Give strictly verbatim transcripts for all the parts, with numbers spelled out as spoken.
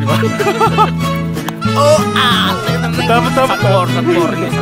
Oh, ah, bentar, bentar, Satbor, satbor ini.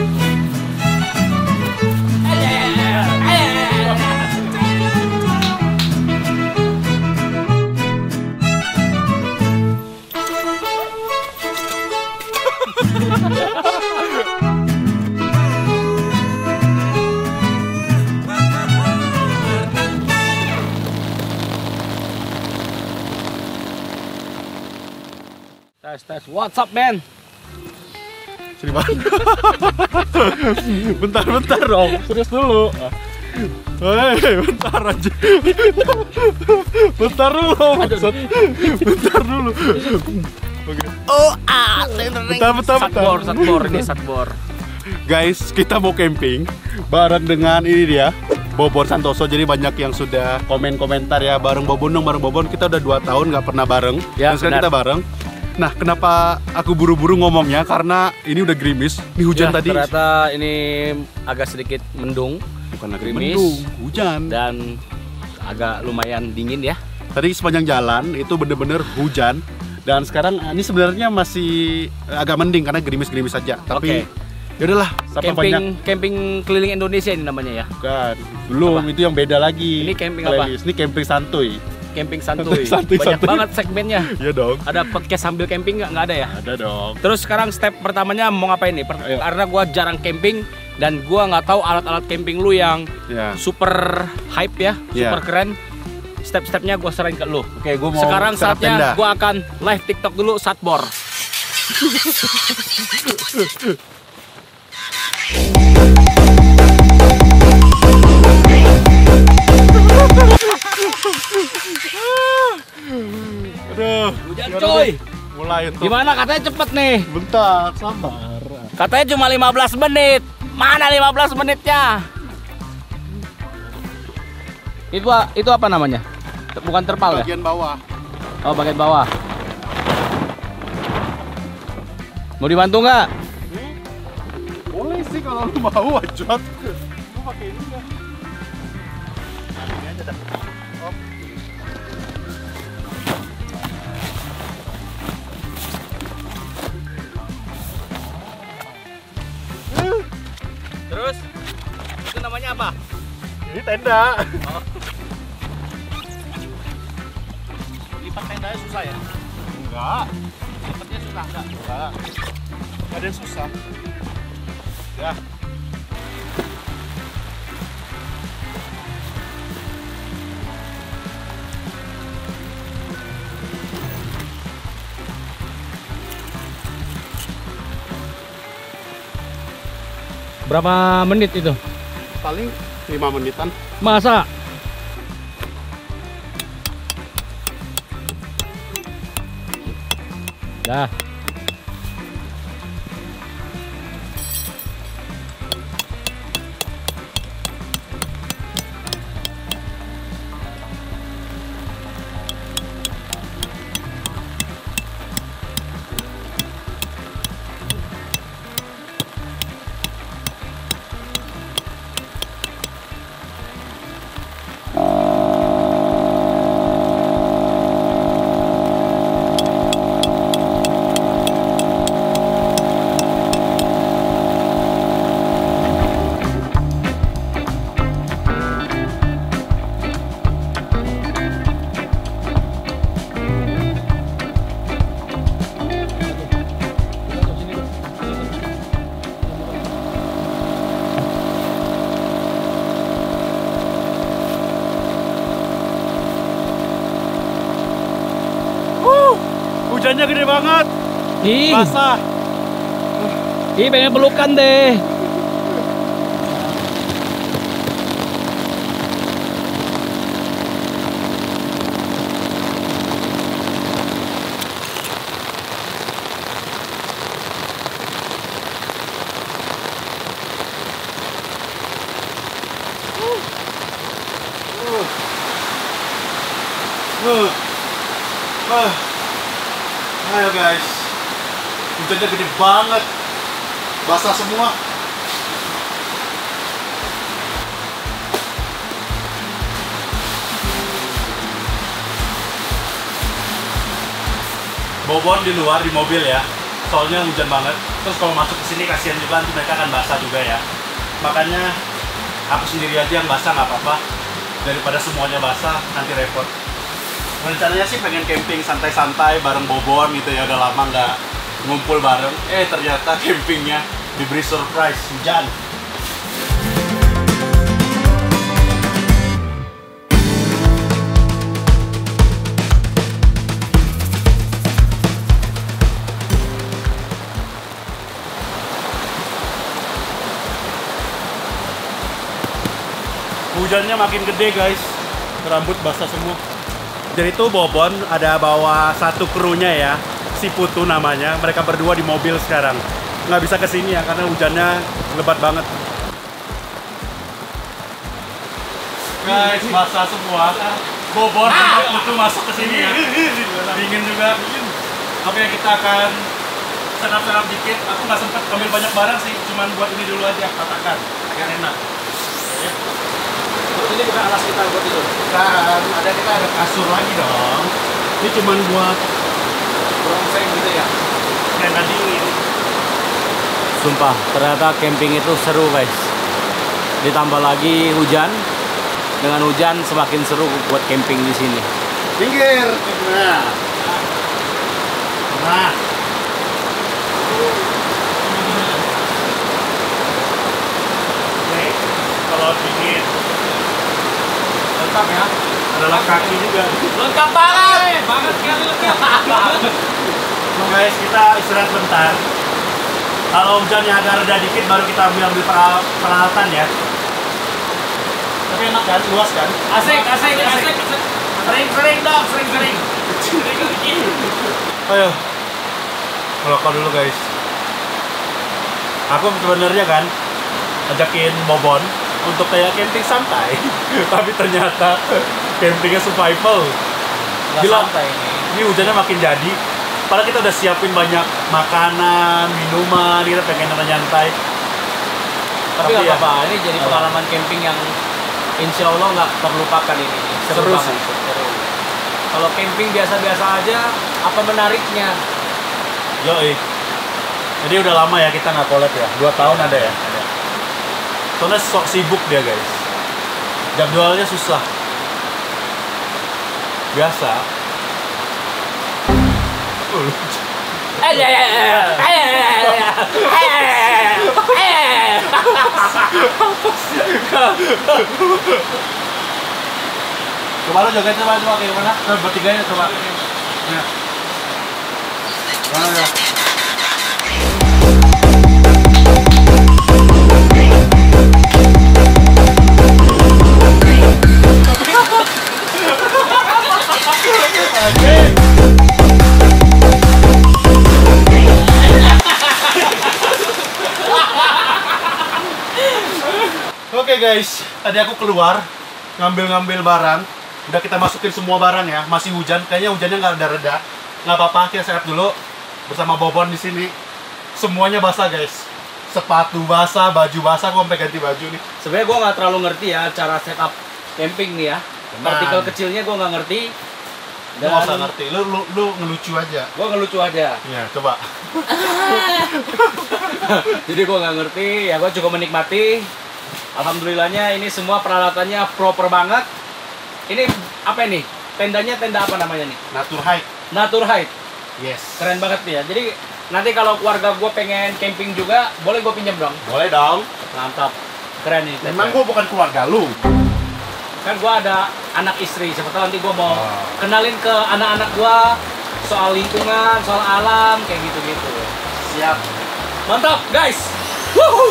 Tes tes, what's up man? Sini bang. Bentar, bentar dong, serius dulu. Hei, bentar aja. Bentar dulu, maksud. Bentar dulu. Oke. Oh, ah, bentar, bentar, satbor, satbor ini satbor. Guys, kita mau camping bareng dengan ini dia, Bobon Santoso. Jadi banyak yang sudah komen-komentar ya, bareng Bobon dong, bareng Bobon. Kita udah dua tahun nggak pernah bareng. Ya, dan sekarang kita bareng. Nah, kenapa aku buru-buru ngomongnya? Karena ini udah gerimis, ini hujan ya, tadi. Ternyata ini agak sedikit mendung. Bukan lagi gerimis, mendung, hujan. Dan agak lumayan dingin ya. Tadi sepanjang jalan itu bener-bener hujan. Dan sekarang ini sebenarnya masih agak mending karena gerimis-gerimis saja. Tapi ya udahlah, sampai camping, banyak. camping keliling Indonesia ini namanya ya. Bukan, belum, apa? Itu yang beda lagi. Ini camping playlist. apa? Ini camping santuy. Camping santuy. santuy Banyak santuy. banget segmennya. Iya dong. Ada podcast sambil camping nggak? Nggak ada ya? Ada dong. Terus sekarang step pertamanya mau ngapain nih? Per Ayo. Karena gua jarang camping dan gua nggak tahu alat-alat camping lu yang Ya. super hype ya, Ya. super keren. Step-stepnya gua serahin ke lu. Oke, gua mau Sekarang set up tenda. saatnya gua akan live TikTok dulu satbor. Aduh, Hujan yaudah coy. deh. Mulai untuk. Gimana katanya cepet nih? Bentar, sabar. Katanya cuma lima belas menit. Mana lima belas menitnya? Itu itu apa namanya? Bukan terpal ya? Bagian bawah. Oh, bagian bawah. Mau dibantu nggak? Hmm? Boleh sih kalau lu mau, Ajot. Lu pakai ini nggak? Ini aja dah. Oh. Terus itu namanya apa? Ini tenda. Oh. Lipat tendanya susah ya? Enggak. Lipatnya susah enggak? Enggak. Enggak ada yang susah. Ya. Berapa menit itu? Paling lima menitan. Masa? Dah. Hujannya gede banget. Ih, Basah. ih pengen pelukan deh. Uh. Uh. Ayo guys, hujannya gede banget, basah semua. Bobon di luar di mobil ya. Soalnya hujan banget. Terus kalau masuk ke sini kasihan juga, nanti mereka akan basah juga ya. Makanya aku sendiri aja yang basah nggak apa-apa. Daripada semuanya basah nanti repot. Rencananya sih pengen camping santai-santai bareng Bobon gitu ya. Udah lama nggak ngumpul bareng. Eh ternyata campingnya diberi surprise hujan. Hujannya makin gede guys, rambut basah semua. Jadi itu Bobon ada bawa satu krunya ya, si Putu namanya. Mereka berdua di mobil sekarang. Nggak bisa kesini ya karena hujannya lebat banget. Guys, basah semua. Bobon sama Putu masuk ke sini ya. Dingin juga. Oke, kita akan senap-senap dikit. Aku nggak sempat ambil banyak barang sih, cuman buat ini dulu aja, katakan. Biar enak. Oke. Ini bukan alas kita buat tidur. Bukan, ada kita ada kasur lagi dong. Ini cuma buat Rongseng gitu ya. tenda dingin. Sumpah, ternyata camping itu seru guys. Ditambah lagi hujan. Dengan hujan semakin seru buat camping di sini. Pinggir. Nah. Nah. Nih, kalau dingin. Lengkap ya. Adalah kaki juga. Lengkap banget. Banget sekali lengkap. Nah, guys, kita istirahat bentar. Kalau hujannya agak reda dikit baru kita ambil ambil peral- peralatan ya. Tapi enak kan, luas kan? Asik, asik, asik. Sering-sering dong, sering-sering. Ayo, ngelokok dulu guys. Aku sebenarnya kan ajakin Bobon untuk kayak camping santai, tapi ternyata campingnya survival. Gila, Santai ini. ini hujannya makin jadi. Padahal kita udah siapin banyak makanan, minuman, kita pengen nyantai. Tapi nggak ya, apa-apa, ini jadi pengalaman camping yang insya Allah nggak terlupakan ini. Seru banget. sih. Seru. Kalau camping biasa-biasa aja, apa menariknya? Yoi. Jadi udah lama ya kita nggak collab ya, dua tahun ada ya. Ada. Soalnya sok sibuk dia guys. Jadwalnya susah. Biasa. Uh, Eh, eh, eh, eh, eh, eh, eh. Coba lo joget coba coba kayak mana? Coba bertiga ya coba. Ya. Mana ya? Oke guys, tadi aku keluar ngambil-ngambil barang. Udah kita masukin semua barang ya. Masih hujan, kayaknya hujannya nggak reda-reda. Nggak apa-apa, kita setup dulu bersama Bobon di sini. Semuanya basah guys. Sepatu basah, baju basah, aku sampai ganti baju nih. Sebenarnya gue nggak terlalu ngerti ya cara setup camping nih ya. Partikel kecilnya gue nggak ngerti. Lu nggak usah ngerti, lu, lu, lu ngelucu aja. Gue ngelucu aja. Ya, coba. Jadi gue nggak ngerti, ya gue cukup menikmati. Alhamdulillahnya ini semua peralatannya proper banget. Ini apa ini? Tendanya tenda apa namanya nih? Natur Hike. Natur Hike. Yes. Keren banget nih ya. Jadi nanti kalau keluarga gue pengen camping juga, boleh gue pinjam dong? Boleh dong. Mantap. Keren nih. Memang gua bukan keluarga lu. Kan gue ada anak istri. Siapa tahu nanti gue mau Oh. kenalin ke anak-anak gue soal lingkungan, soal alam, kayak gitu-gitu. Siap. Mantap, guys. Woohoo!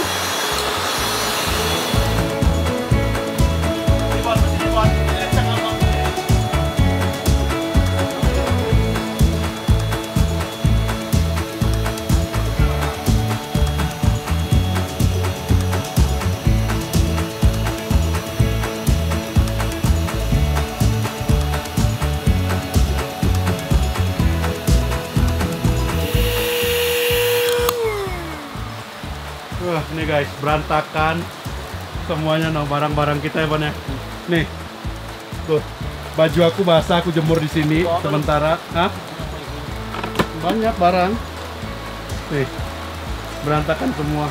Wah, nih guys, berantakan semuanya no barang-barang kita ya, Bon ya. Nih. Tuh. Baju aku basah, aku jemur di sini sementara. Hah? banyak barang. Nih, berantakan semua.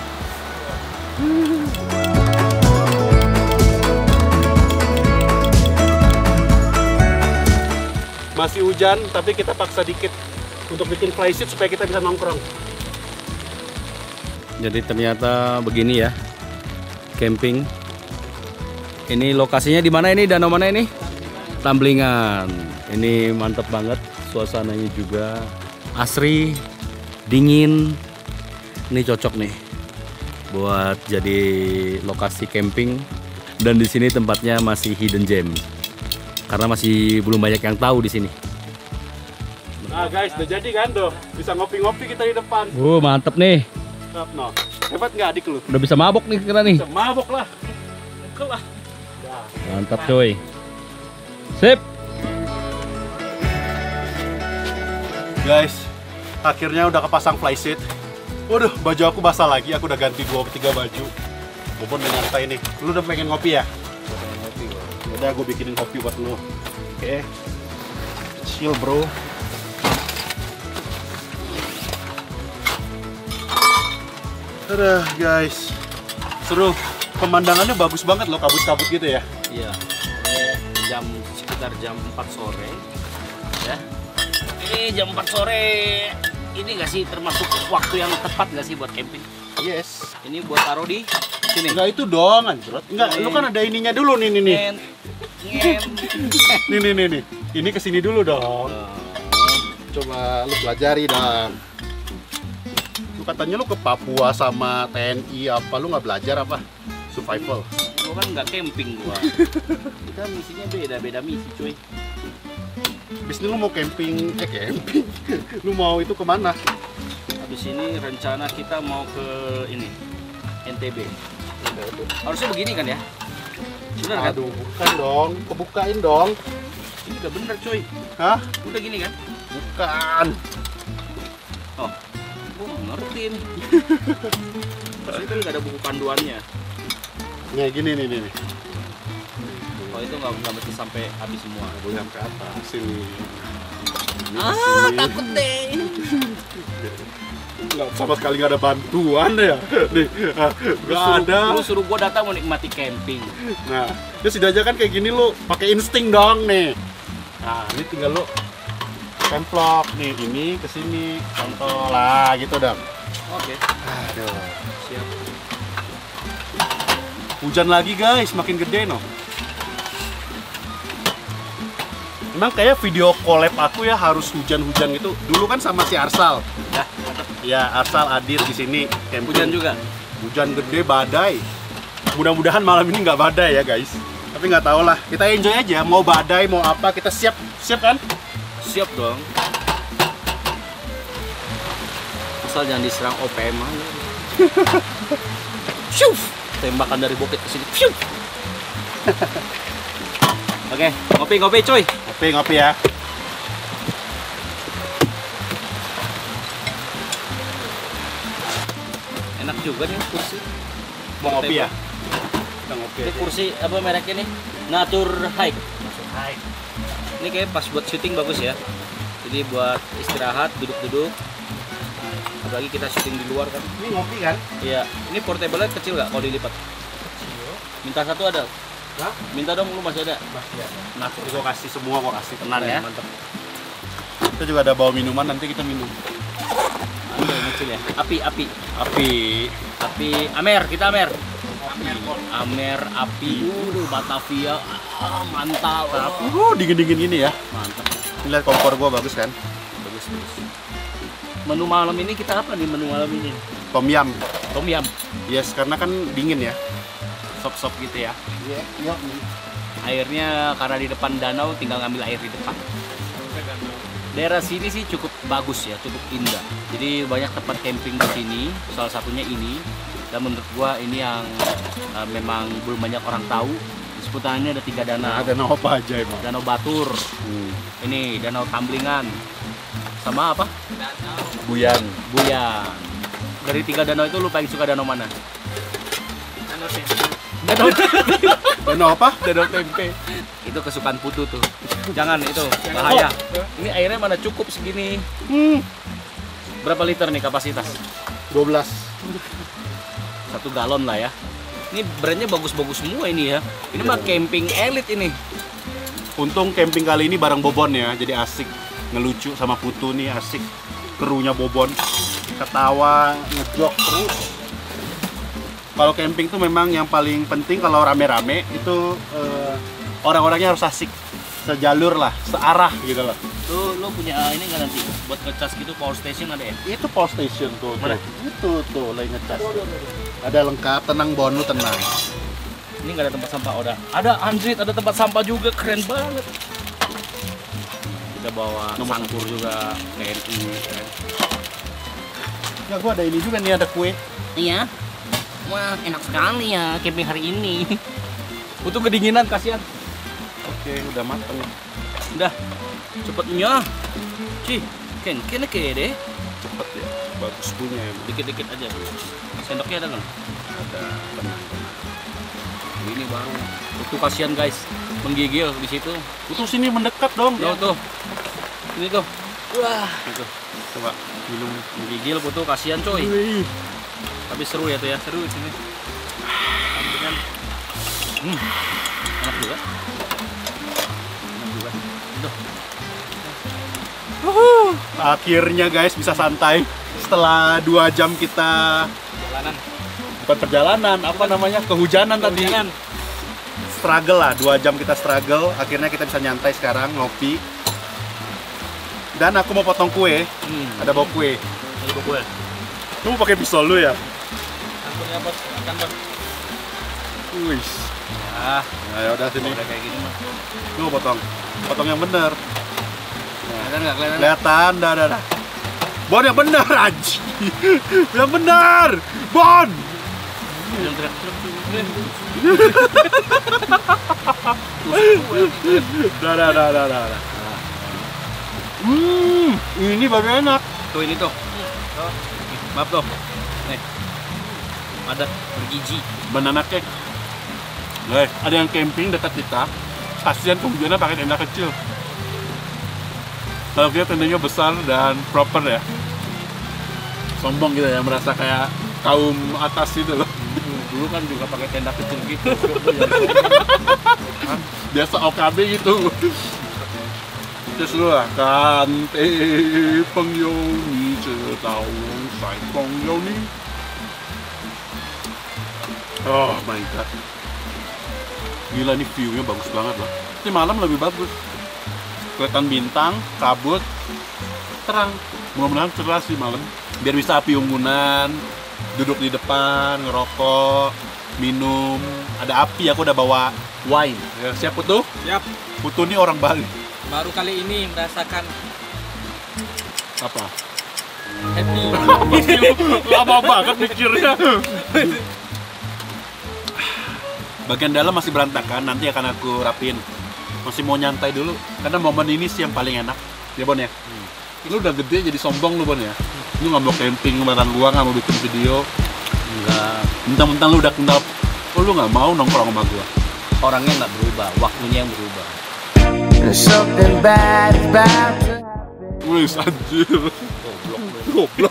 Masih hujan, tapi kita paksa dikit untuk bikin flysheet supaya kita bisa nongkrong. Jadi ternyata begini ya, camping. Ini lokasinya di mana ini? Danau mana ini? Tamblingan. Ini mantep banget, suasananya juga asri, dingin. Ini cocok nih buat jadi lokasi camping. Dan di sini tempatnya masih hidden gem. Karena masih belum banyak yang tahu di sini. Nah guys, udah jadi kan tuh, bisa ngopi-ngopi kita di depan. Uh, mantep nih. Mantap, no. Hebat nggak adik lu? Udah bisa mabok nih kita nih. Bisa mabok lah. Mabok lah. Mantap coy. Sip. Guys, akhirnya udah kepasang flysheet. Waduh, baju aku basah lagi. Aku udah ganti dua tiga baju. Bobon udah nyantai nih. Lu udah pengen ngopi ya? Pengen ngopi gua. Udah, gue bikinin kopi buat lu. Oke. Chill bro. Aduh guys, seru. Pemandangannya bagus banget loh, kabut-kabut gitu ya. Iya. Ini jam sekitar jam empat sore. Ya. Ini jam empat sore. Ini nggak sih termasuk waktu yang tepat nggak sih buat camping? Yes. Ini buat taruh di sini. Enggak itu dong, anjrot. Enggak, lu kan ada ininya dulu nih nih nih. Ngen. Ngen. Nih nih nih nih. Ini kesini dulu dong. Oh. Coba lu pelajari dong. Lu katanya lu ke Papua sama T N I apa, lu nggak belajar apa? Survival. Gua kan nggak camping gua. Kita misinya beda, beda misi cuy. Habis ini lu mau camping, eh camping. Lu mau itu kemana? Habis ini rencana kita mau ke ini N T B. Harusnya begini kan ya? Bener kan? Aduh, bukan dong. Kebukain dong. Ini udah bener cuy. Hah? Udah gini kan? Bukan. Oh, gua nggak ngerti nih. Pasti kan nggak ada buku panduannya. Nih gini nih nih. nih. Oh itu nggak nggak mesti sampai habis semua. Boleh sampai atas sini. Ah, takut deh. Nggak, sama sekali nggak ada bantuan ya. Nih, ah, nggak ada. Lu suruh gua datang menikmati camping. Nah, ya sudah aja kan kayak gini lu pakai insting dong nih. Nah, ini tinggal lu templok nih, ini ke sini, contoh lah gitu dong. Oke. Aduh. Siap. Hujan lagi guys, makin gede no. Emang kayak video collab aku ya harus hujan-hujan gitu. Dulu kan sama si Arsal. Ya, Ya, Arsal hadir di sini. Camping. hujan juga. Hujan gede, badai. Mudah-mudahan malam ini nggak badai ya guys. Tapi nggak tahu lah. Kita enjoy aja. Mau badai, mau apa, kita siap, siap kan? Siap dong. Asal jangan diserang O P M aja. Syuf! Tembakan dari bukit ke sini. Syuf! Oke, ngopi-ngopi coy. Ngopi, ngopi ya. Enak juga nih kursi. Mau ngopi ya? Kita ngopi Ini aja. kursi apa mereknya nih? Nature Hike. Hai. Ini kayak pas buat syuting bagus ya. Jadi buat istirahat, duduk-duduk. Apalagi kita syuting di luar kan. Ini ngopi kan? Iya. Ini portable-nya kecil nggak kalau dilipat? Minta satu ada. Hah? Minta dong, lu masih ada. Masih ya. Nah, Jadi gua kasih semua, gua kasih tenang ya. Mantap. Kita juga ada bawa minuman, nanti kita minum. Ada yang kecil ya. Api, api, Api. api. Amer, kita Amer. Amer, api. Uh, Batavia. Ah, mantap. Uh, dingin-dingin gini ya. Mantap. Ini lihat kompor gua bagus kan? Bagus, bagus. Menu malam ini kita apa nih menu malam ini? Tom yum. Tom yum. Yes, karena kan dingin ya. Sop-sop gitu ya. Iya, iya. Airnya karena di depan danau tinggal ngambil air di depan. Daerah sini sih cukup bagus ya, cukup indah. Jadi banyak tempat camping di sini, salah satunya ini. Dan menurut gua ini yang uh, memang belum banyak orang tahu. Di seputarannya ada tiga danau. Nah, danau apa aja emang? Danau Batur, Hmm. ini Danau Tamblingan, sama apa? Buyan. Buyan. Dari tiga danau itu lu paling suka danau mana? Danau Tempe. Danau apa? Danau Tempe. Itu kesukaan Putu tuh. Jangan itu bahaya. Ini airnya mana cukup segini. Hmm. Berapa liter nih kapasitas? dua belas. Satu galon lah ya. Ini brandnya bagus-bagus semua ini ya. Ini mah camping elite ini. Untung camping kali ini bareng Bobon ya, jadi asik. Ngelucu sama Putu nih asik. Krunya Bobon. Ketawa, ngejok terus. Kalau camping tuh memang yang paling penting kalau rame-rame itu eh, orang-orangnya harus asik. Sejalur lah, searah gitu loh. Lu lu punya ini nggak nanti buat ngecas gitu, power station ada ya? Itu power station tuh. Mana? Tuh. Itu tuh lagi ngecas. Ada lengkap, tenang Bon, lu tenang. Ini nggak ada tempat sampah, udah. Ada anjrit, ada tempat sampah juga, keren banget. Kita bawa Nomor sangkur juga, T N I. Keren. Ya gua ada ini juga nih, ada kue. Iya. Wah, enak sekali ya camping hari ini. Butuh kedinginan, kasihan. Oke, udah mateng. Udah, cepetnya. Cih, ken ken deh. Cepet ya, bagus punya emang. Dikit-dikit aja. Sendoknya ada nggak? Ada, tenang. Ini baru. Itu kasihan guys, menggigil di situ. Itu sini mendekat dong. Tuh tuh. Ini tuh. Wah, Itu. Coba minum. menggigil butuh kasihan coy. Wih. Tapi seru ya tuh ya, seru di sini. Sampingan. Hmm. Enak juga. Enak juga. Itu. Wuhu. Akhirnya guys bisa santai setelah dua jam kita Jalanan. bukan perjalanan, apa namanya, kehujanan tadi. Kehujanan. Struggle lah, dua jam kita struggle. Akhirnya kita bisa nyantai sekarang, ngopi. Dan aku mau potong kue. Hmm. Ada bawa kue. Ini gue. Lu mau pakai pisau lu ya? Sangkurnya bos, makan bos. Wih. Ah, Nah, ya udah sini. udah kayak gini mah. Lu mau potong. Potong yang bener. Kelihatan nggak kelihatan? Kelihatan, dah, dah, dah. Bon yang bener, anjing. Yang bener. Bon. Yang teriak. Dah, dah, dah, dah, dah. dah. Hmm, ini baru enak. Tuh ini tuh. Tuh. Maaf tuh. Nih. Padat, bergizi. Banana cake. Guys, ada yang camping dekat kita. Kasihan kehujanan pakai tenda kecil. Kalau kita tendanya besar dan proper ya. Sombong gitu ya, merasa kayak kaum atas gitu loh. Dulu kan juga pakai tenda kecil gitu. Biasa O K B gitu. Terus lu lah kan te pengyou ni zhe dao sai pengyou ni. Oh my god. Gila nih view-nya bagus banget loh. Ini malam lebih bagus. Kelihatan bintang, kabut, terang. Mudah-mudahan cerah sih malam. Biar bisa api unggunan, duduk di depan, ngerokok, minum. Ada api, aku udah bawa wine. Ya, siap Putu? Siap. Putu nih orang Bali. Baru kali ini merasakan Apa? happy. Lama banget mikirnya. Bagian dalam masih berantakan, nanti akan aku rapin. Masih mau nyantai dulu, karena momen ini sih yang paling enak. Ya Bon ya? Hmm. Lu udah gede jadi sombong lu Bon ya? Lu nggak mau camping bareng gua, nggak mau bikin video. Enggak. Mentang-mentang lu udah kenal, oh lu nggak mau nongkrong sama gua. Orangnya nggak berubah, waktunya yang berubah. Something bad is about to Wih, anjir. Goblok. Goblok.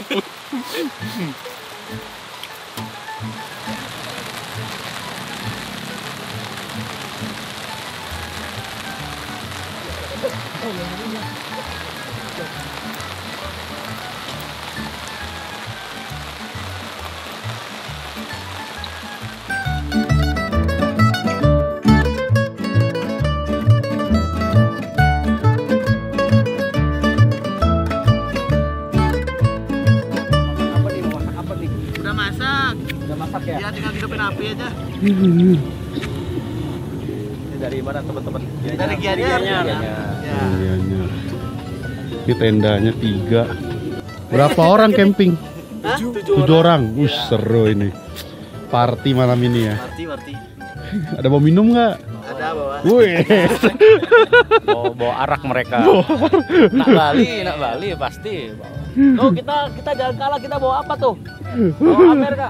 Apa nih, mau masak apa nih? Udah masak. Udah masak ya? Ya tinggal hidupin api aja. Ini dari mana teman-teman? Dari Gianyar. Gianyar. Ya. Ini tendanya tiga. Berapa orang camping? Hah? Tujuh orang. Wih, seru ini. Party malam ini ya. Marti, Marti. Ada mau minum nggak? Ada bawa. Wih. Bawa, bawa arak mereka. Nak Bali, nak Bali pasti. Tuh kita kita jalan kalah, kita bawa apa tuh? Bawa Amer kak.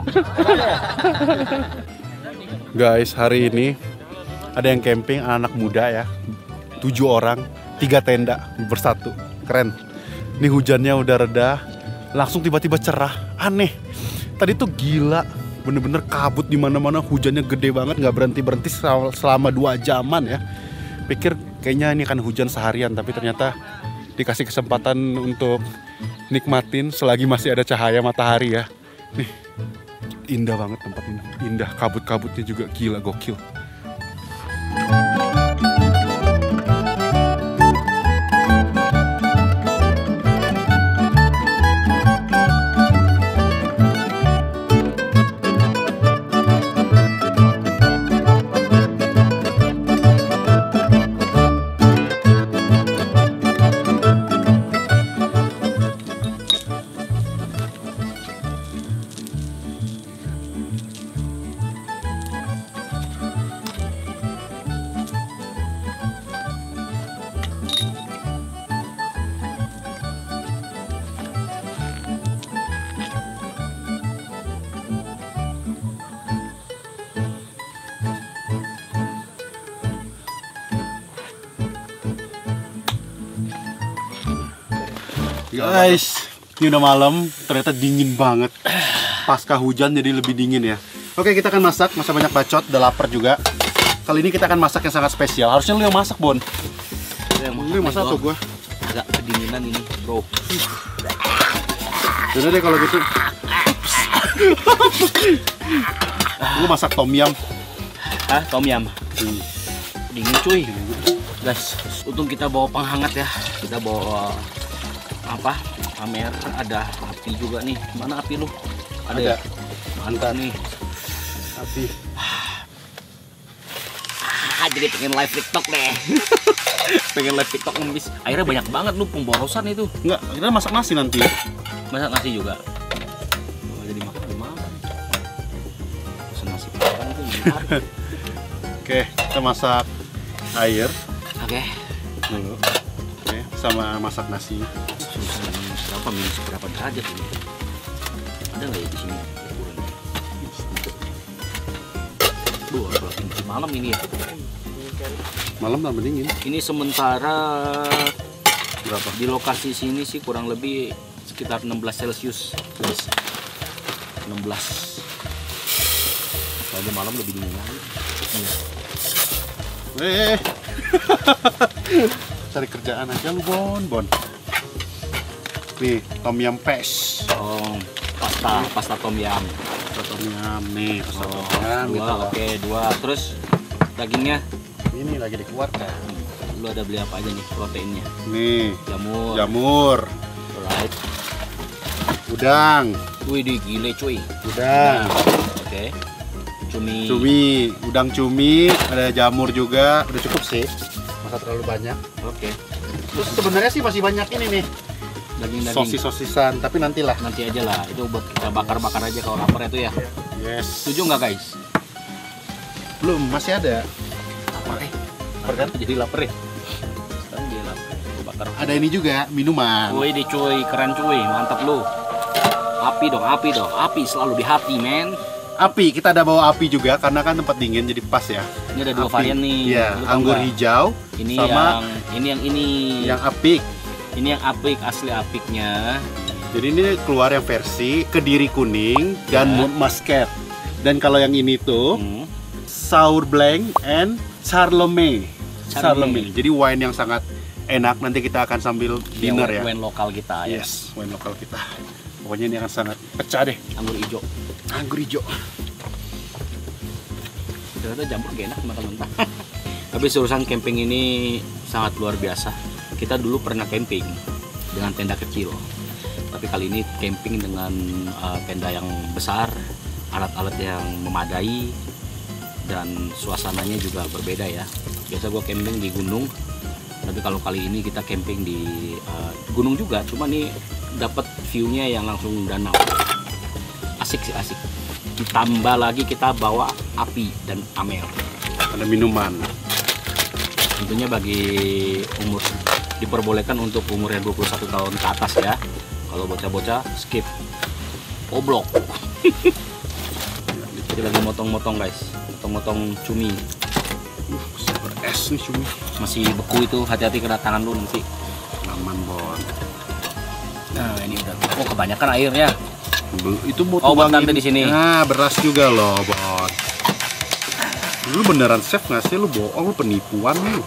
Guys, hari ini ada yang camping anak muda ya. Tujuh orang, tiga tenda bersatu. Keren. Ini hujannya udah reda, langsung tiba-tiba cerah. Aneh. Tadi tuh gila, bener-bener kabut di mana-mana, hujannya gede banget, nggak berhenti-berhenti selama dua jaman ya. Pikir kayaknya ini akan hujan seharian, tapi ternyata dikasih kesempatan untuk nikmatin selagi masih ada cahaya matahari ya. Nih, indah banget tempat ini. Indah, kabut-kabutnya juga gila, gokil. Guys, ini udah malam, ternyata dingin banget. Pasca hujan jadi lebih dingin ya. Oke, kita akan masak, masa banyak bacot, udah lapar juga. Kali ini kita akan masak yang sangat spesial. Harusnya lu yang masak, Bon. Lu yang masak atau gua? Agak kedinginan ini, bro. Udah deh kalau gitu. Lu masak tom yum. Hah, tom yum? Hmm. Dingin cuy. Guys, untung kita bawa penghangat ya. Kita bawa apa? Amer, ada api juga nih. Mana api lu? Ada, Ada. ya? Mantap nih. Api. Ah, jadi pengen live TikTok deh. Pengen live TikTok ngemis. Airnya banyak banget lu, pemborosan itu. Enggak, kita masak nasi nanti. Masak nasi juga. Oh, jadi makan gimana? Pesan nasi makan itu gimana? Oke, kita masak air Oke. dulu. Oke, sama masak nasi. Berapa minus berapa derajat ini? Ada nggak ya di sini? Duh, apalagi malam ini ya. Malam tambah dingin. Ini sementara Berapa? di lokasi sini sih kurang lebih sekitar enam belas Celcius, guys. enam belas. Kalau malam lebih dingin lagi. Eh, cari kerjaan aja lu, Bon, Bon. Nih, tom yum paste. Oh, pasta, pasta tom yum. Pasta tom yum nih, pasta Oh, tom yum. dua, gitu. oke, dua. Terus dagingnya, Ini lagi dikeluarkan. lu ada beli apa aja nih proteinnya? Nih, Jamur. jamur, Alright. udang, Wih, di gile cuy. udang, Oke. Cumi. cumi, udang cumi, ada jamur juga. Udah cukup sih, masa terlalu banyak. Oke. Terus sebenarnya sih masih banyak ini nih, Daging-daging. sosis-sosisan, tapi nantilah. Nanti aja lah. Itu buat kita bakar-bakar aja kalau lapar itu ya. Yes. Setuju nggak guys? Belum, masih ada. Lapar eh. Lapar kan? Jadi lapar ya. Sekarang dia lapar. Gua bakar. Ada ini juga, minuman. Woi deh cuy, keren cuy, mantap lu. Api dong, api dong, api selalu di hati men. Api, kita ada bawa api juga karena kan tempat dingin jadi pas ya. Ini ada dua Api. varian nih. Iya, Lu tahu anggur nggak? hijau Ini sama yang ini yang ini. yang apik. Ini yang apik, asli apiknya. Jadi ini keluar yang versi Kediri kuning dan Ya. muscat. Dan kalau yang ini tuh Hmm. Sour Blanc and Charlemagne. Charlemagne. Charlemagne. Jadi wine yang sangat enak. Nanti kita akan sambil dinner ya. Wine lokal kita ya. Yes, wine lokal kita. Pokoknya ini akan sangat pecah deh. Anggur hijau. Anggur hijau. Ternyata jamur gak enak makan mentah. Tapi urusan camping ini sangat luar biasa. Kita dulu pernah camping dengan tenda kecil. Tapi kali ini camping dengan uh, tenda yang besar, alat-alat yang memadai, dan suasananya juga berbeda ya. Biasa gua camping di gunung, tapi kalau kali ini kita camping di uh, gunung juga, cuma nih dapat view-nya yang langsung danau. Asik sih, asik. Ditambah lagi kita bawa api dan amel. Ada minuman. Tentunya bagi umur diperbolehkan untuk umur yang dua puluh satu tahun ke atas ya. Kalau bocah-bocah skip. Oblok. Jadi lagi motong-motong guys. Motong-motong cumi. Uh, super es nih cumi. Masih beku itu, hati-hati kena tangan lu nanti. Aman, Bon. Nah, ini udah. Oh, kebanyakan airnya. Itu mau Oh, buat tuangin. nanti di sini. Nah, beras juga loh, Bot. Lu beneran chef nggak sih? Lu bohong, lu penipuan lu.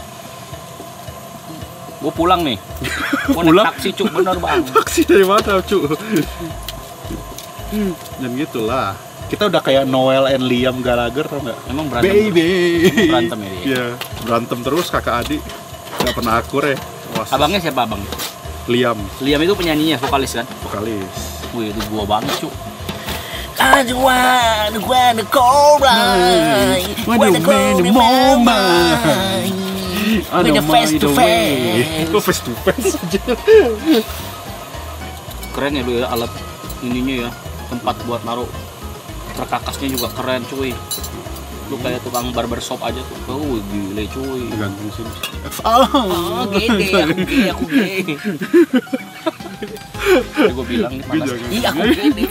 Gue pulang nih. Gua Pulang? naik taksi cuk, bener bang. Taksi dari mana, cu? Dan gitulah. Kita udah kayak Noel and Liam Gallagher, tau nggak? Emang berantem. Baby. Berantem ya dia? Iya, berantem terus kakak adik. Nggak pernah akur ya. Wah, Abangnya siapa abang? Liam, Liam itu penyanyinya, vokalis kan? vokalis. Wih, itu gua banget cuk. I just wanna, wanna go right, wanna go the moment, with the face to face. Kok face to face aja? Keren ya lu ya alat ininya ya, tempat buat naruh perkakasnya juga keren cuy. Lu kayak tukang barbershop aja tuh. Oh, gile cuy. Gantung sini. Oh, gede, aku gede, aku gede. Gue bilang nih panas. Jangan. Iya, aku gede.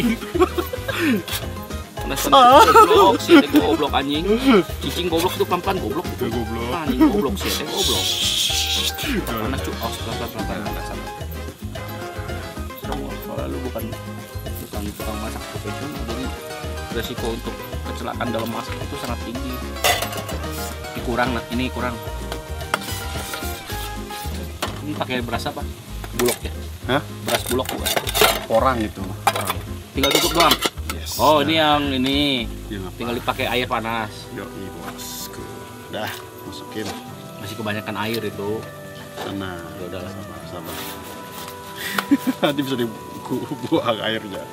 Panas banget. Goblok, sih teh goblok anjing. Cicing goblok itu pelan-pelan goblok. Itu goblok. Anjing goblok sih teh goblok. Panas cuy. Oh, pelan-pelan pelan-pelan. Soalnya lu bukan bukan tukang masak profesional, jadi resiko untuk kecelakaan dalam masak itu sangat tinggi. Ini kurang, nah ini kurang. Ini pakai beras apa? Bulog ya? Hah? Beras bulog bukan? Orang itu. Tinggal tutup doang. Yes. Oh, ini yang ini. Yang apa? Tinggal dipakai air panas. Yoi, bosku. Dah, masukin. Masih kebanyakan air itu. Sana. Ya udahlah. Sabar, sabar. Nanti bisa dibuang airnya.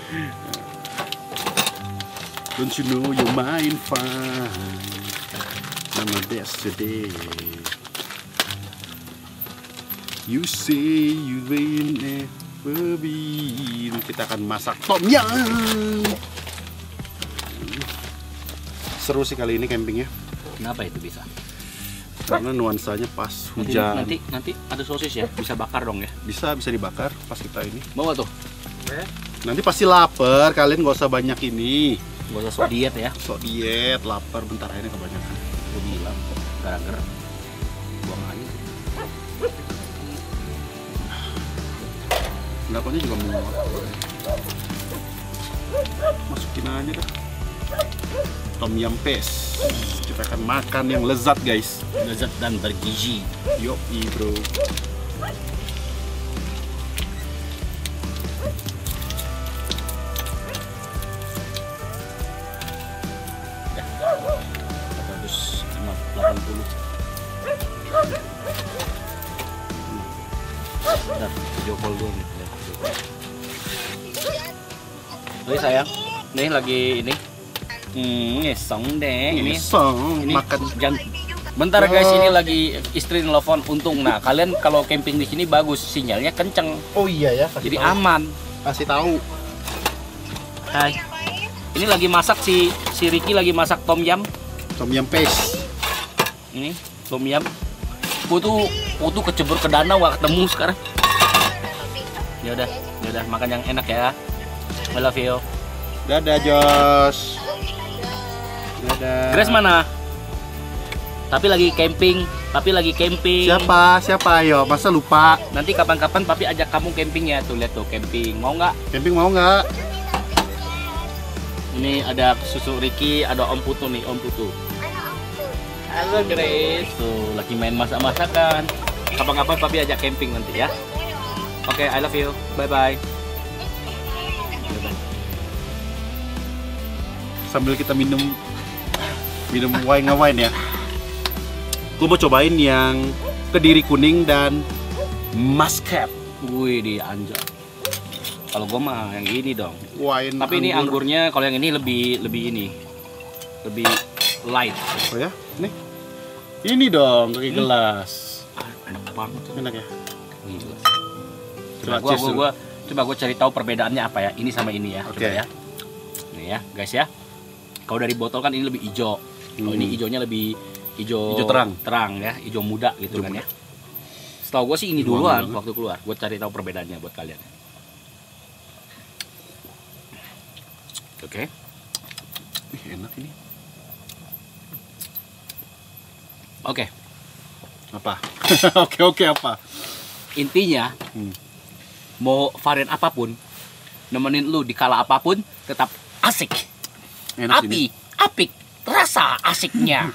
Don't you know you're mine fine? I'm my best today. You say you will never be. Kita akan masak tom yum. Seru sih kali ini campingnya. Kenapa itu bisa? Karena nuansanya pas Nanti, hujan. nanti nanti ada sosis ya, bisa bakar dong ya. Bisa bisa dibakar pas kita ini. Mau nggak tuh? Nanti pasti lapar, kalian gak usah banyak ini. Gak usah sok diet ya. Sok diet, lapar bentar aja kebanyakan. Gue bilang gara-gara buang air. Enggaknya juga muat. Masukin aja dah. Tom yum paste. Kita akan makan yang lezat, guys. Lezat dan bergizi. Yoi, bro. seratus delapan puluh. Bentar, video call dulu nih. Oke sayang, nih lagi ini. Hmm, ngesong deh ini. Song, Ini makan. jangan. Bentar guys, ini lagi istri nelfon. Untung, nah kalian kalau camping di sini bagus, sinyalnya kenceng, Oh iya ya, kasih jadi tahu. aman. Kasih tahu. Hai. Ini lagi masak si si Ricky lagi masak tom yum. Tom yum paste. Ini tom yum. Gua tuh, gua tuh kecebur ke danau gak ketemu sekarang. Ya udah, ya udah makan yang enak ya. I love you. Dadah, Jos. Dadah. Grace mana? Tapi lagi camping, tapi lagi camping. Siapa? Siapa? Ayo, masa lupa? Nanti kapan-kapan papi ajak kamu camping ya. Tuh lihat tuh camping. Mau nggak? Camping mau nggak? Ini ada susu Ricky, ada Om Putu nih, Om Putu. Halo Grace. Tuh lagi main masak-masakan. Kapan-kapan papi ajak camping nanti ya. Oke, I love you. Bye bye. Sambil kita minum minum wine wine ya. Gue mau cobain yang kediri kuning dan muscat. Wih di anjay. Kalau gua mah yang ini dong. Wine. Tapi ini anggur. anggurnya kalau yang ini lebih lebih ini. Lebih light. Oh ya? Nih. Ini dong pakai Hmm. gelas. Ah, enak banget. Enak ya? Gila. Coba Coba gua, cheers gua, dulu. gua coba gua cari tahu perbedaannya apa ya. Ini sama ini ya. Oke. Coba ya. Nih ya, guys ya. Kalau dari botol kan ini lebih hijau. Kalau Hmm. ini hijaunya lebih hijau Hijau terang. terang ya, hijau muda gitu Hijau kan muda. ya. Setahu gua sih ini Wangi duluan banget. waktu keluar. Gua cari tahu perbedaannya buat kalian. Oke. Wih, enak ini. Oke. Apa? Oke, oke apa? Intinya Hmm. mau varian apapun, nemenin lu di kala apapun tetap asik. Enak Api, ini. apik, rasa asiknya.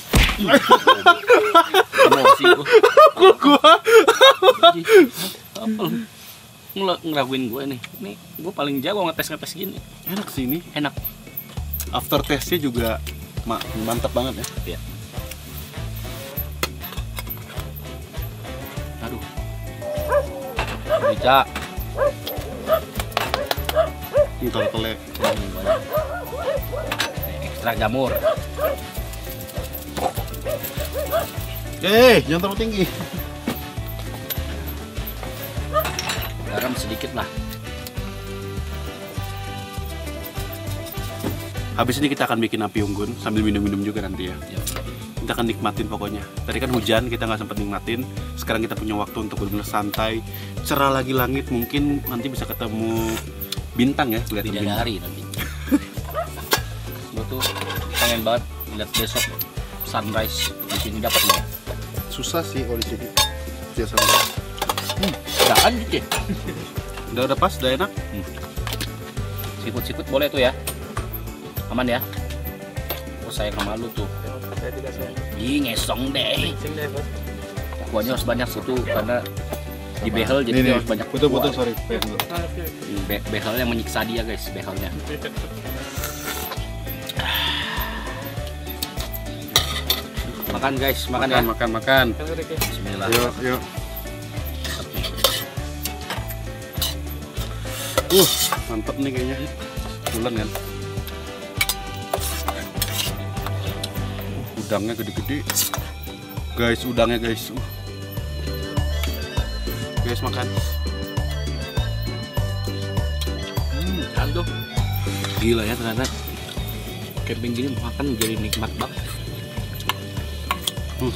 Emosi gua. Gua Apa lu? Ngel- ngeraguin gue nih. Nih, gue paling jago ngetes-ngetes gini. enak sih ini. Enak. After taste-nya juga ma mantap banget ya. Iya. Aduh. Bisa. Ini tele. Ekstrak jamur. Eh, jangan terlalu tinggi. Garam sedikit lah. Habis ini kita akan bikin api unggun sambil minum-minum juga nanti ya. Ya. Kita akan nikmatin pokoknya. Tadi kan hujan, kita nggak sempat nikmatin. Sekarang kita punya waktu untuk benar-benar santai. Cerah lagi langit, mungkin nanti bisa ketemu bintang ya. Lihat Bidadari nanti. Gue tuh pengen banget lihat besok sunrise di sini, dapat nggak? Susah sih kalau di sini. Biasa. Udah lanjut ya. Udah udah pas, udah enak. Sikut-sikut boleh tuh ya. Aman ya. Oh sayang sama lu tuh. Saya tidak sayang. Ih ngesong deh. Sing deh, Bos. Kuahnya harus banyak satu karena di behel jadi dia harus banyak. Betul-betul, kuah. sorry. Be behel yang menyiksa dia guys, behelnya. Makan guys, makan, Makan, ya. makan, makan. Bismillah. Yuk, yuk. Uh, mantep nih kayaknya. Bulan kan. Uh, udangnya gede-gede. Guys, udangnya guys. Uh. Guys, makan. Hmm, tuh. Gila ya ternyata camping gini makan jadi nikmat banget. Hmm.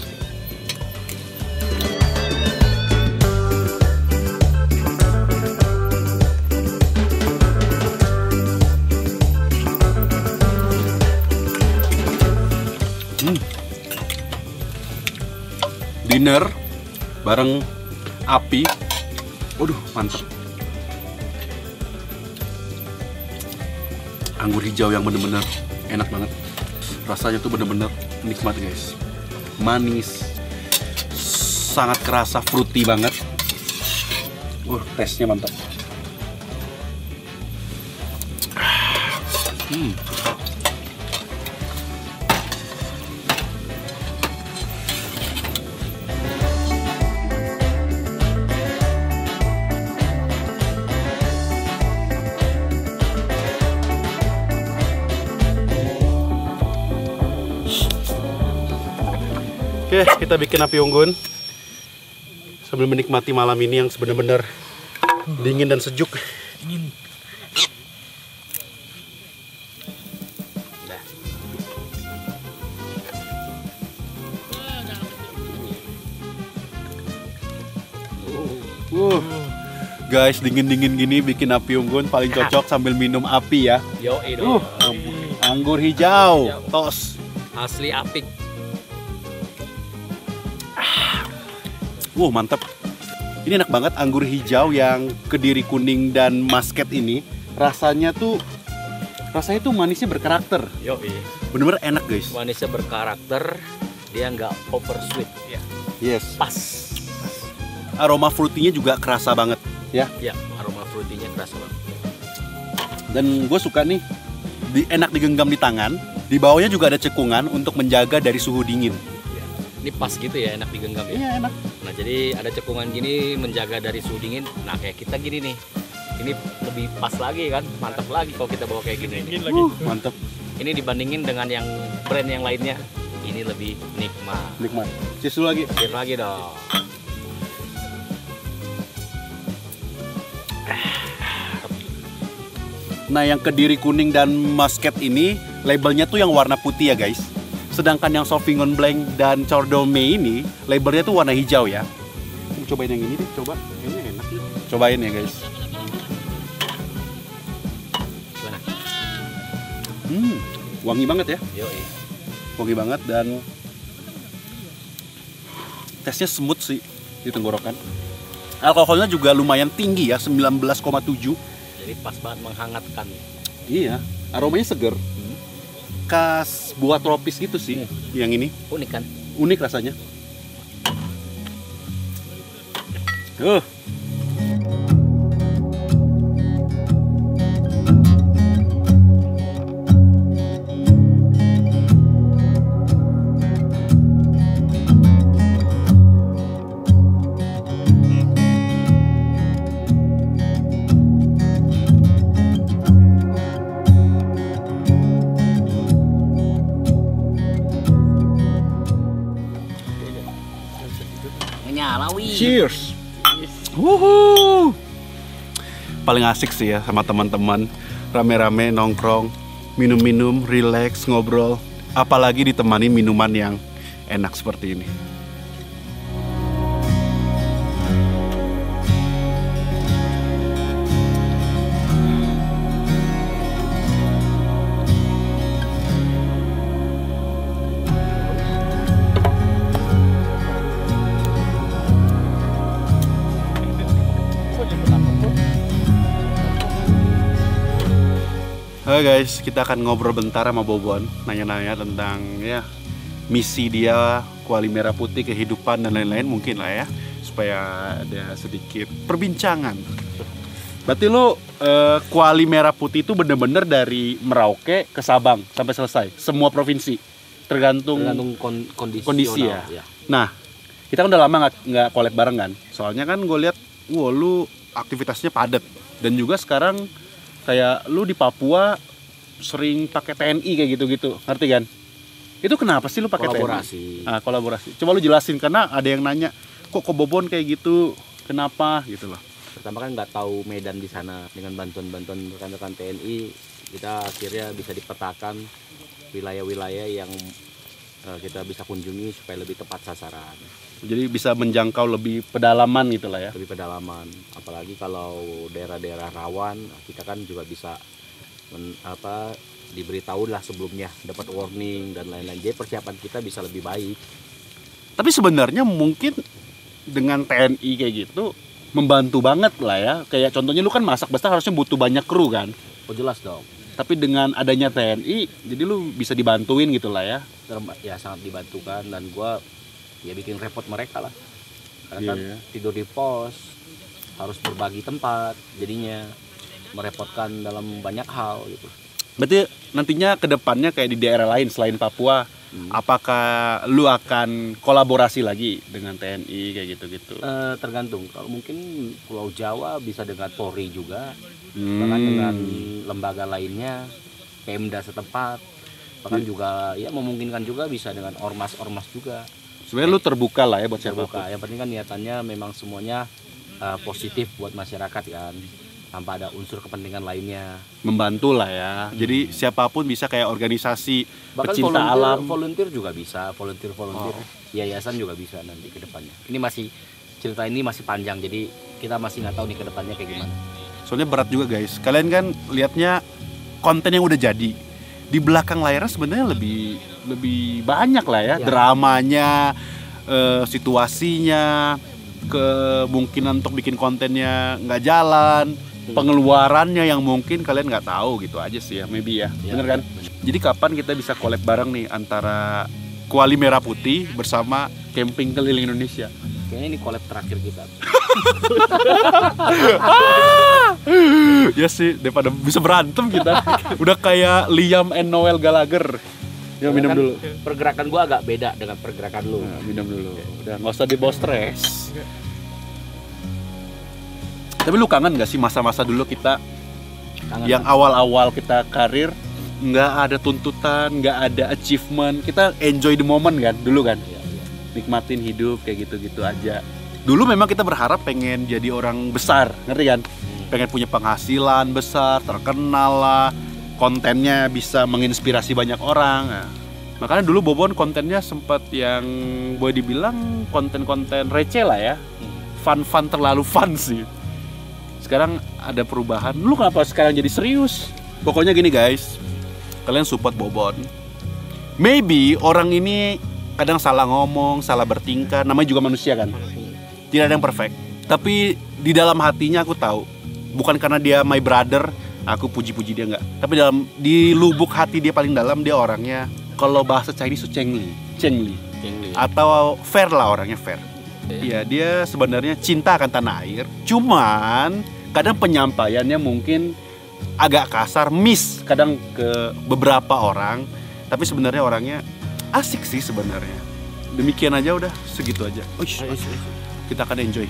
Hmm. Dinner bareng api. Waduh, mantap. Anggur hijau yang bener-bener enak banget. Rasanya tuh bener-bener nikmat guys. Manis, sangat kerasa fruity banget. Uh, taste-nya mantap. Hmm. Oke, kita bikin api unggun sambil menikmati malam ini yang sebenarnya dingin dan sejuk. Dingin. Uh, guys, dingin-dingin gini bikin api unggun paling cocok sambil minum api ya. Yo, Uh, anggur hijau, tos. asli apik. Wow, mantap. Ini enak banget anggur hijau yang Kediri kuning dan Muscat ini. Rasanya tuh rasanya tuh manisnya berkarakter. Yo, Bener-bener enak, guys. manisnya berkarakter, dia nggak over sweet. Ya. Yes. Pas. Aroma fruitynya juga kerasa banget, ya. Ya, aroma fruitynya kerasa banget. Dan gue suka nih, di, enak digenggam di tangan. Di bawahnya juga ada cekungan untuk menjaga dari suhu dingin. Ini pas gitu ya, enak digenggam ya. Iya, enak. Nah, jadi ada cekungan gini menjaga dari suhu dingin. Nah, kayak kita gini nih. Ini lebih pas lagi kan, mantap lagi kalau kita bawa kayak gini. Nih. Uh, mantap. Ini dibandingin dengan yang brand yang lainnya, ini lebih nikmat. Nikmat. Cheers dulu lagi. Cheers lagi dong. Nah, yang Kediri kuning dan Muscat ini labelnya tuh yang warna putih ya, guys. Sedangkan yang Sauvignon Blanc dan Chardonnay ini labelnya tuh warna hijau ya. Cobain yang ini deh, coba. Kayaknya enak nih. Cobain ya, guys. Gimana? Hmm, wangi banget ya. Yo, Wangi banget dan tesnya smooth sih di tenggorokan. Alkoholnya juga lumayan tinggi ya, sembilan belas koma tujuh. Jadi pas banget menghangatkan. Iya, aromanya seger. Hmm. Khas buah tropis gitu sih, hmm. yang ini. Unik kan? Unik rasanya. Uh. Menyala, wih. Cheers. Wuhu. Paling asik sih ya sama teman-teman, rame-rame nongkrong, minum-minum, relax, ngobrol, apalagi ditemani minuman yang enak seperti ini. Oke guys, kita akan ngobrol bentar sama Bobon, nanya-nanya tentang ya misi dia, Kuali Merah Putih, kehidupan dan lain-lain mungkin lah ya, supaya ada sedikit perbincangan. Berarti lo eh, Kuali Merah Putih itu bener-bener dari Merauke ke Sabang sampai selesai, semua provinsi, tergantung, tergantung kon kondisi, kondisi ya. ya. Nah, kita kan udah lama nggak nggak collab bareng kan, soalnya kan gue lihat, wow lu aktivitasnya padat dan juga sekarang kayak lu di Papua sering pakai T N I kayak gitu-gitu, ngerti kan? Itu kenapa sih lu pakai T N I? Kolaborasi. Ah, kolaborasi. Coba lu jelasin, karena ada yang nanya, kok ke Bobon kayak gitu, kenapa gitu loh. Pertama kan nggak tahu medan di sana, dengan bantuan-bantuan rekan-rekan T N I kita akhirnya bisa dipetakan wilayah-wilayah yang uh, kita bisa kunjungi supaya lebih tepat sasaran. Jadi bisa menjangkau lebih pedalaman gitu lah ya. Lebih pedalaman, apalagi kalau daerah-daerah rawan kita kan juga bisa men, apa diberitahu lah sebelumnya, dapat warning dan lain-lain. Jadi persiapan kita bisa lebih baik. Tapi sebenarnya mungkin dengan T N I kayak gitu membantu banget lah ya. Kayak contohnya lu kan masak besar harusnya butuh banyak kru kan. Oh jelas dong. Tapi dengan adanya T N I jadi lu bisa dibantuin gitu lah ya. Ya sangat dibantukan, dan gua ya bikin repot mereka lah, karena kan yeah. tidur di pos, harus berbagi tempat, jadinya merepotkan dalam banyak hal gitu. Berarti nantinya kedepannya kayak di daerah lain selain Papua, hmm. apakah lu akan kolaborasi lagi dengan T N I kayak gitu-gitu? Uh, tergantung, kalau mungkin Pulau Jawa bisa dengan Polri juga, hmm. bahkan dengan lembaga lainnya, Pemda setempat, bahkan hmm. juga ya memungkinkan juga bisa dengan ormas-ormas juga. Sebenarnya lu terbuka lah ya buat siapapun. Yang penting kan niatannya memang semuanya uh, positif buat masyarakat kan, tanpa ada unsur kepentingan lainnya. Membantu lah ya. Hmm. Jadi siapapun bisa kayak organisasi bahkan pecinta volunteer, alam. Volunteer juga bisa, volunteer volunteer. Oh. Yayasan juga bisa nanti ke depannya. Ini masih cerita ini masih panjang, jadi kita masih nggak tahu nih ke depannya kayak gimana. Soalnya berat juga guys. Kalian kan lihatnya konten yang udah jadi. Di belakang layarnya sebenarnya lebih lebih banyak lah ya, ya. Dramanya, e, situasinya, kemungkinan untuk bikin kontennya nggak jalan, hmm. pengeluarannya yang mungkin kalian nggak tahu gitu aja sih ya, maybe ya, ya bener kan? Bener. Jadi kapan kita bisa collab bareng nih antara Kuali Merah Putih bersama Camping Keliling Indonesia? Kayaknya ini collab terakhir kita. Ya sih, daripada bisa berantem kita. Udah kayak Liam and Noel Gallagher. Ya minum kan dulu. Pergerakan gua agak beda dengan pergerakan lu. Nah, minum dulu. Udah nggak usah dibawa stres. Tapi lu kangen nggak sih masa-masa dulu kita kangen yang awal-awal kita karir, nggak ada tuntutan, nggak ada achievement, kita enjoy the moment kan dulu kan? Ya, ya. Nikmatin hidup kayak gitu-gitu aja. Dulu memang kita berharap pengen jadi orang besar, ngerti kan? Pengen punya penghasilan besar, terkenal lah, kontennya bisa menginspirasi banyak orang. Nah, makanya dulu Bobon kontennya sempat yang boleh dibilang konten-konten receh lah ya, fun-fun terlalu fun sih. Sekarang ada perubahan. Lu kenapa sekarang jadi serius? Pokoknya gini guys, kalian support Bobon. Maybe orang ini kadang salah ngomong, salah bertingkah, namanya juga manusia kan. Tidak ada yang perfect. Tapi di dalam hatinya aku tahu, bukan karena dia my brother, aku puji-puji dia nggak. Tapi dalam di lubuk hati dia paling dalam, dia orangnya kalau bahasa Chinese itu cengli, cengli, Cengli. atau fair lah, orangnya fair. Iya, dia sebenarnya cinta akan tanah air. Cuman kadang penyampaiannya mungkin agak kasar, miss kadang ke beberapa orang. Tapi sebenarnya orangnya asik sih sebenarnya. Demikian aja udah, segitu aja. Uish, kita akan enjoy.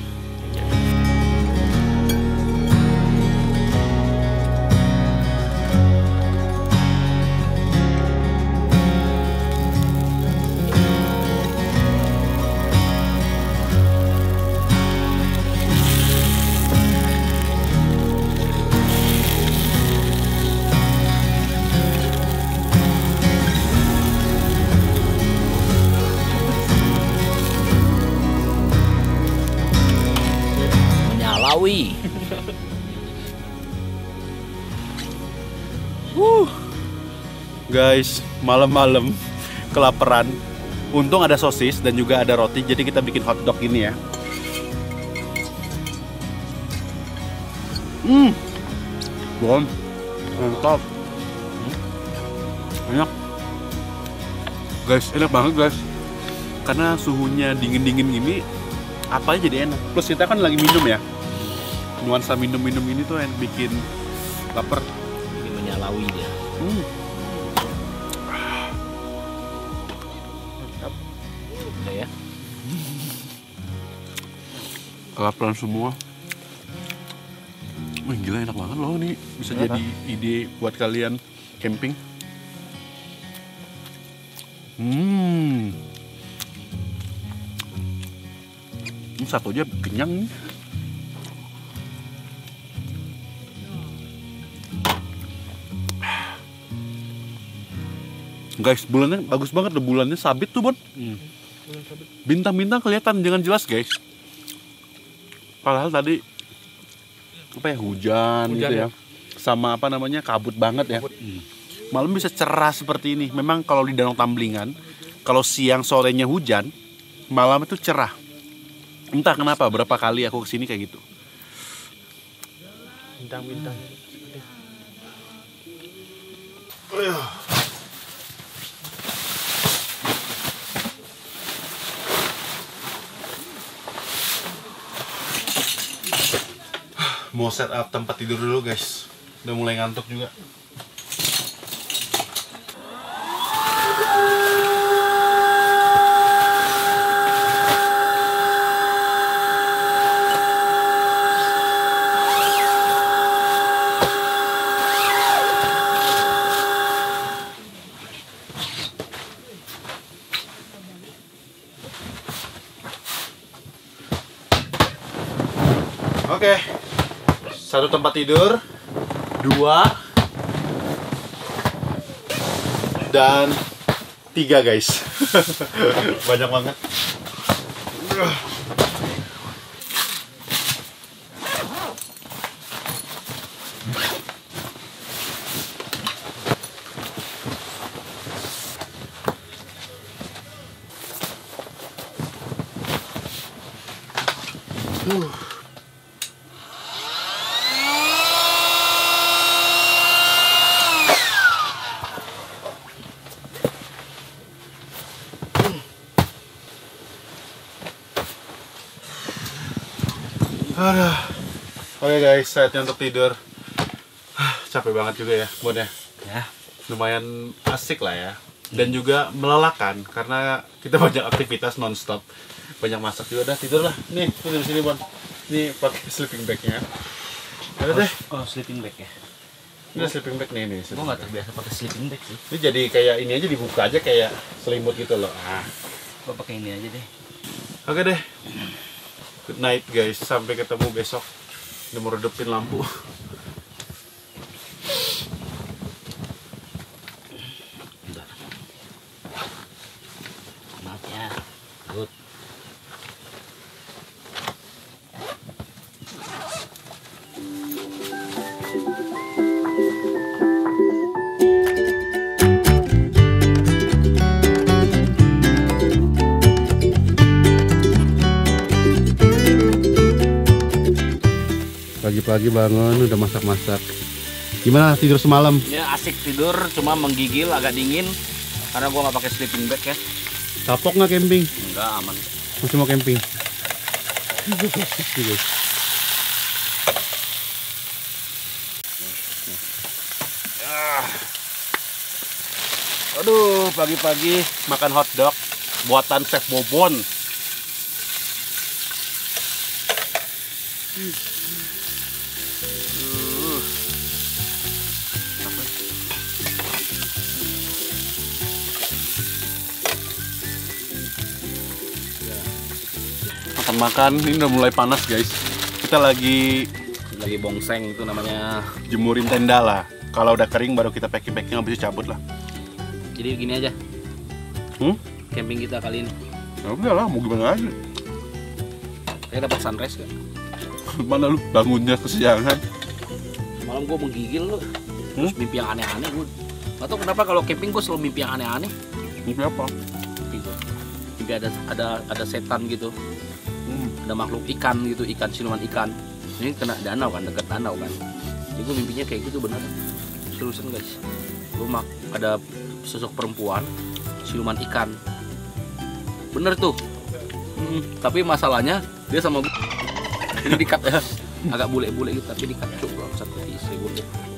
Menyalawi. Uh, guys, malam-malam kelaparan. Untung ada sosis dan juga ada roti, jadi kita bikin hotdog ini ya. Hmm, bon, mantap, enak, guys, enak banget guys. Karena suhunya dingin-dingin ini, apa aja jadi enak. Plus kita kan lagi minum ya, nuansa minum-minum ini tuh yang bikin lapar. Ini menyalawi dia. Hmm. Udah ya. Kelaparan semua. Wih, gila enak banget loh nih. Bisa Kenapa? jadi ide buat kalian camping. Hmm. Ini satu aja kenyang nih. Guys, bulannya bagus banget loh, bulannya sabit tuh, Bon. Hmm. Bintang-bintang kelihatan dengan jelas, guys. Padahal tadi apa ya, hujan, Hujan gitu ya. ya. Sama apa namanya, kabut banget ya. Hmm. Malam bisa cerah seperti ini. Memang kalau di Danau Tamblingan, kalau siang sorenya hujan, malam itu cerah. Entah kenapa, berapa kali aku kesini kayak gitu. Bintang-bintang. Mau set up tempat tidur dulu guys. Udah mulai ngantuk juga. Oke, satu tempat tidur, dua, dan tiga guys. Banyak banget. Uh. Aduh. Oke guys, saatnya untuk tidur. Capek banget juga ya, Bon ya. Ya. Lumayan asik lah ya. Dan juga melelahkan karena kita banyak aktivitas nonstop. Banyak masak juga, dah tidur lah. Nih, tidur di sini, Bon. Ini pakai sleeping bag-nya. Ada deh. Oh, sleeping bag ya. Ini sleeping bag nih, nih. Gue nggak terbiasa pakai sleeping bag sih. Ini jadi kayak ini aja, dibuka aja kayak selimut gitu loh. Ah. Gue pakai ini aja deh. Oke deh. Good night guys, sampai ketemu besok. Udah mau redupin lampu. Bentar. Maaf ya. Good. pagi bangun udah masak-masak. Gimana tidur semalam? Ya asik tidur, cuma menggigil agak dingin karena gua nggak pakai sleeping bag ya. Kapok nggak camping? Enggak, aman. Masih mau camping? Aduh, pagi-pagi makan hotdog buatan Chef Bobon. Uh. Makan-makan, ini udah mulai panas guys. Kita lagi Lagi bongseng itu namanya. jemurin tenda lah. Kalau udah kering baru kita packing-packing, habis itu cabut lah. Jadi gini aja. Hmm? Camping kita kali ini. Ya udah lah, mau gimana aja. Saya dapat sunrise gak? Mana lu bangunnya kesiangan? Malam gua menggigil lu. Hmm? Terus mimpi yang aneh-aneh gua. Gak tau kenapa kalau camping gua selalu mimpi yang aneh-aneh. Mimpi apa? Gitu. Mimpi ada ada ada setan gitu. Hmm. Ada makhluk ikan gitu, ikan siluman ikan. Ini kena danau kan, dekat danau kan. Jadi gue mimpinya kayak gitu bener. Seriusan guys. Gue mak ada sosok perempuan siluman ikan. Bener tuh. Hmm, tapi masalahnya dia sama gue. Ini dikat ya. Agak bule-bule gitu tapi dikat cuk. Satu istri gue.